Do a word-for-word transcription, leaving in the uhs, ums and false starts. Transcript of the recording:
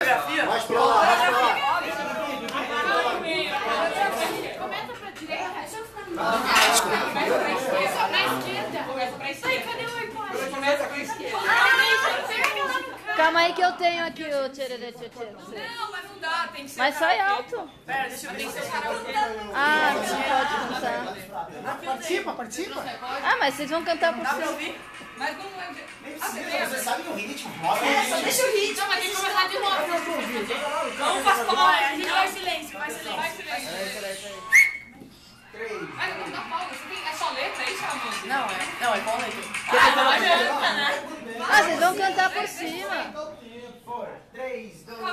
Coreografia? Mais pra lá, mais pra lá. Começa pra direita. Deixa eu ficar no meio. Começa pra esquerda. Começa pra esquerda. Ai, cadê o iPod? Começa com a esquerda. Calma aí que eu tenho aqui o tchererê tchê. Não, mas não dá. Tem que ser. Mas sai alto. Pera, deixa eu ver se eu quero. Ah, não pode cantar. Participa, participa. Ah, mas vocês vão cantar por Dá pra cima. ouvir? Mas não é. Nem precisa, você sabe que o ritmo roda. É, só deixa o ritmo. Não, mas tem que começar de novo. Vamos fazer como a gente faz silêncio, faz silêncio. Vai silêncio. Três. Ai, não dá pausa. Você tem. É só letra aí, chamando? Não, é. Não, é qual letra? Ah, não adianta, né? Ah, vocês vão cantar por cima. Três, dois,